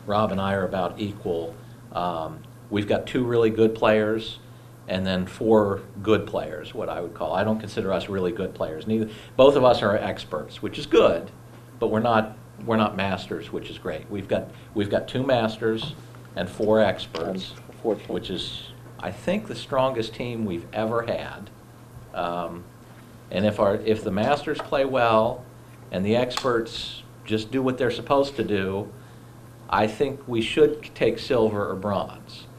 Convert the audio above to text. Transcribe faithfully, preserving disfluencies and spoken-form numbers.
Rob and I are about equal. Um, we've got two really good players, and then four good players, what I would call. I don't consider us really good players. Neither. Both of us are experts, which is good, but we're not we're not masters, which is great. We've got we've got two masters and four experts, which is, I think, the strongest team we've ever had. Um, and if our if the masters play well, and the experts just do what they're supposed to do, I think we should take silver or bronze.